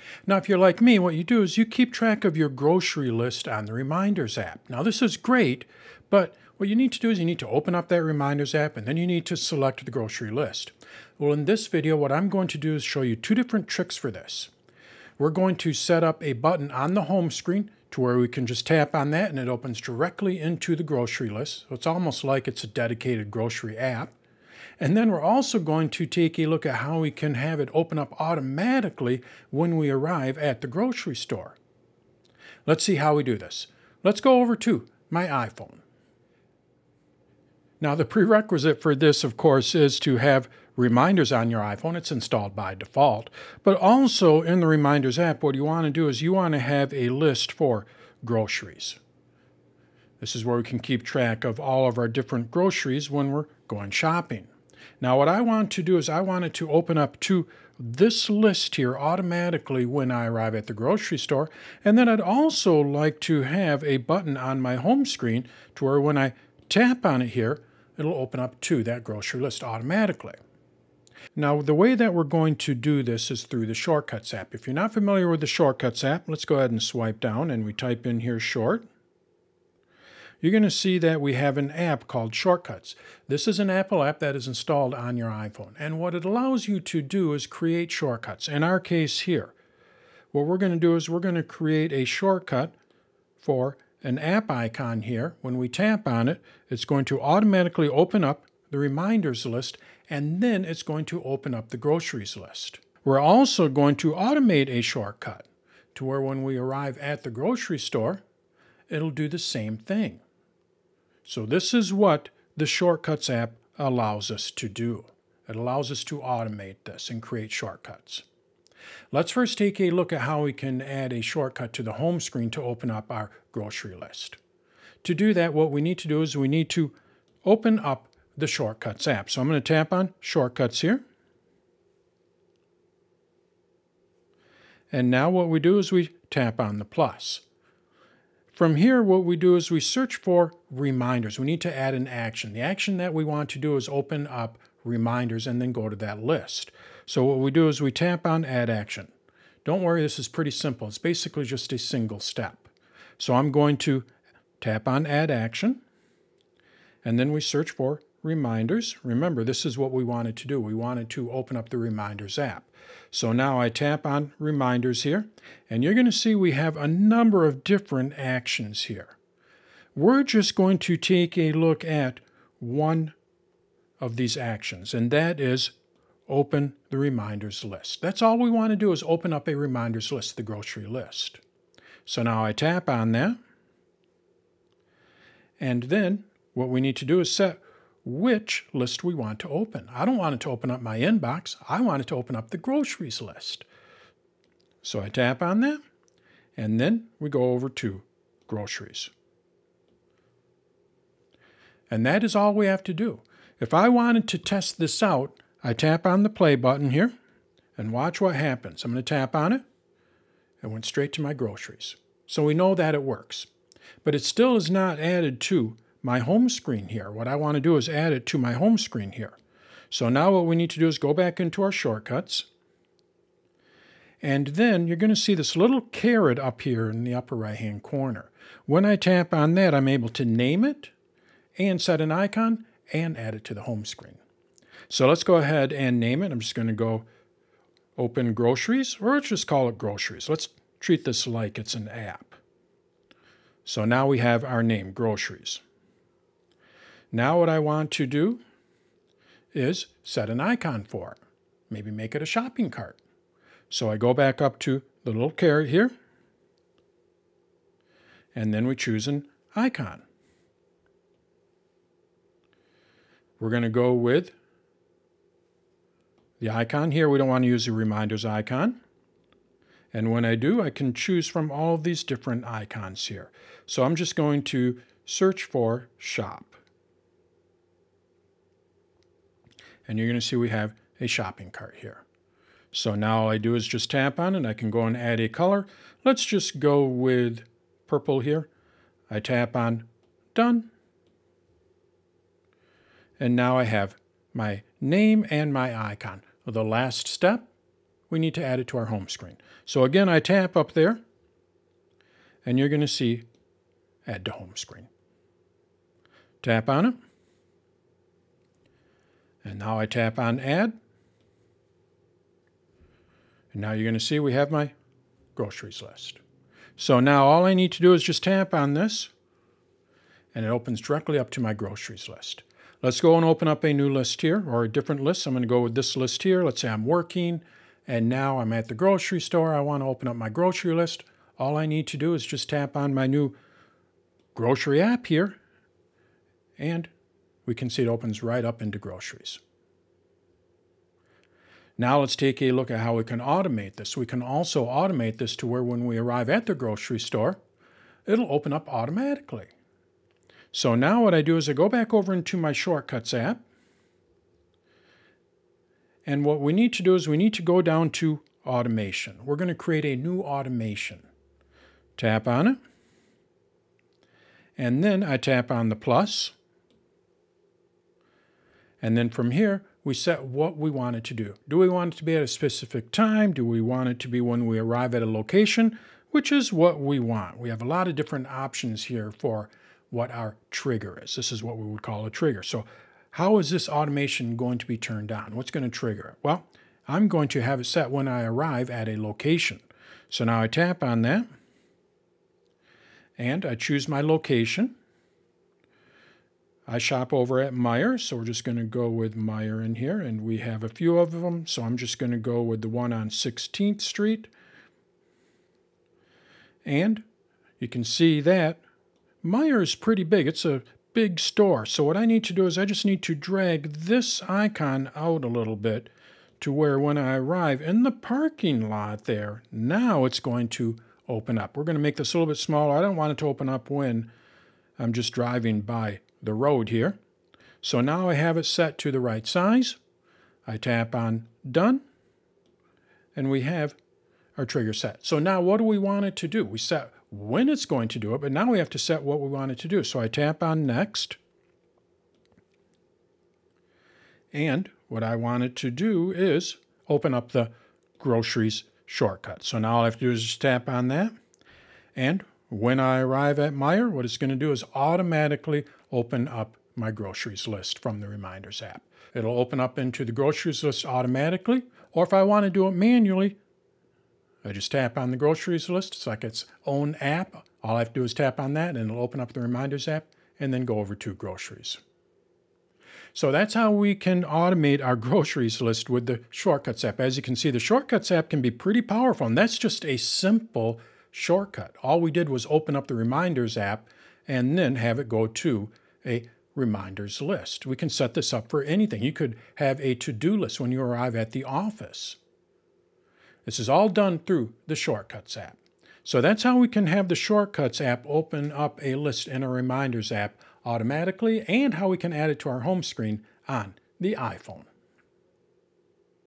Now, if you're like me, what you do is you keep track of your grocery list on the Reminders app. Now, this is great, but what you need to do is you need to open up that Reminders app and then you need to select the grocery list. Well, in this video, what I'm going to do is show you two different tricks for this. We're going to set up a button on the home screen to where we can just tap on that and it opens directly into the grocery list. So it's almost like it's a dedicated grocery app. And then we're also going to take a look at how we can have it open up automatically when we arrive at the grocery store. Let's see how we do this. Let's go over to my iPhone. Now, the prerequisite for this, of course, is to have Reminders on your iPhone. It's installed by default. But also in the Reminders app, what you want to do is you want to have a list for groceries. This is where we can keep track of all of our different groceries when we're going shopping. Now, what I want to do is I want it to open up to this list here automatically when I arrive at the grocery store. And then I'd also like to have a button on my home screen to where when I tap on it here, it'll open up to that grocery list automatically. Now, the way that we're going to do this is through the Shortcuts app. If you're not familiar with the Shortcuts app, let's go ahead and swipe down and we type in here Short. You're going to see that we have an app called Shortcuts. This is an Apple app that is installed on your iPhone. And what it allows you to do is create shortcuts. In our case here, what we're going to do is we're going to create a shortcut for an app icon here. When we tap on it, it's going to automatically open up the Reminders list, and then it's going to open up the groceries list. We're also going to automate a shortcut to where when we arrive at the grocery store, it'll do the same thing. So this is what the Shortcuts app allows us to do. It allows us to automate this and create shortcuts. Let's first take a look at how we can add a shortcut to the home screen to open up our grocery list. To do that, what we need to do is we need to open up the Shortcuts app. So I'm going to tap on Shortcuts here. And now what we do is we tap on the plus. From here, what we do is we search for reminders. We need to add an action. The action that we want to do is open up reminders and then go to that list. So what we do is we tap on Add Action. Don't worry, this is pretty simple. It's basically just a single step. So I'm going to tap on Add Action, and then we search for reminders. Remember, this is what we wanted to do. We wanted to open up the Reminders app. So now I tap on Reminders here, and you're going to see we have a number of different actions here. We're just going to take a look at one of these actions, and that is open the Reminders list. That's all we want to do is open up a Reminders list, the grocery list. So now I tap on that, and then what we need to do is set which list we want to open. I don't want it to open up my inbox. I want it to open up the groceries list. So I tap on that, and then we go over to groceries. And that is all we have to do. If I wanted to test this out, I tap on the play button here, and watch what happens. I'm going to tap on it. It went straight to my groceries. So we know that it works. But it still is not added to my home screen here. What I want to do is add it to my home screen here. So now what we need to do is go back into our shortcuts. And then you're going to see this little caret up here in the upper right-hand corner. When I tap on that, I'm able to name it and set an icon and add it to the home screen. So let's go ahead and name it. I'm just going to go open groceries, or let's just call it groceries. Let's treat this like it's an app. So now we have our name, groceries. Now what I want to do is set an icon for it. Maybe make it a shopping cart. So I go back up to the little caret here, and then we choose an icon. We're going to go with the icon here. We don't want to use the reminders icon. And when I do, I can choose from all of these different icons here. So I'm just going to search for shop. And you're going to see we have a shopping cart here. So now all I do is just tap on it. I can go and add a color. Let's just go with purple here. I tap on Done. And now I have my name and my icon. The last step, we need to add it to our home screen. So again, I tap up there, and you're going to see Add to Home Screen. Tap on it. And now I tap on Add. And now you're going to see we have my groceries list. So now all I need to do is just tap on this, and it opens directly up to my groceries list. Let's go and open up a new list here, or a different list. I'm going to go with this list here. Let's say I'm working, and now I'm at the grocery store. I want to open up my grocery list. All I need to do is just tap on my new grocery app here, and we can see it opens right up into groceries. Now let's take a look at how we can automate this. We can also automate this to where when we arrive at the grocery store, it'll open up automatically. So now what I do is I go back over into my Shortcuts app, and what we need to do is we need to go down to Automation. We're going to create a new automation. Tap on it, and then I tap on the plus, and then from here we set what we want it to do. Do we want it to be at a specific time? Do we want it to be when we arrive at a location? Which is what we want. We have a lot of different options here for what our trigger is. This is what we would call a trigger. So how is this automation going to be turned on? What's going to trigger it? Well, I'm going to have it set when I arrive at a location. So now I tap on that, and I choose my location. I shop over at Meijer, so we're just going to go with Meijer in here, and we have a few of them, so I'm just going to go with the one on 16th Street. And you can see that Meijer is pretty big. It's a big store. So what I need to do is I just need to drag this icon out a little bit to where when I arrive in the parking lot there, now it's going to open up. We're going to make this a little bit smaller. I don't want it to open up when I'm just driving by the road here. So now I have it set to the right size. I tap on Done, and we have our trigger set. So now what do we want it to do? We set when it's going to do it, but now we have to set what we want it to do. So I tap on Next, and what I want it to do is open up the groceries shortcut. So now all I have to do is just tap on that, and when I arrive at Meijer, what it's going to do is automatically open up my groceries list from the Reminders app. It'll open up into the groceries list automatically, or if I want to do it manually, I just tap on the groceries list. It's like its own app. All I have to do is tap on that, and it'll open up the Reminders app, and then go over to groceries. So that's how we can automate our groceries list with the Shortcuts app. As you can see, the Shortcuts app can be pretty powerful, and that's just a simple shortcut. All we did was open up the Reminders app and then have it go to a Reminders list. We can set this up for anything. You could have a to-do list when you arrive at the office. This is all done through the Shortcuts app. So that's how we can have the Shortcuts app open up a list in a Reminders app automatically, and how we can add it to our home screen on the iPhone.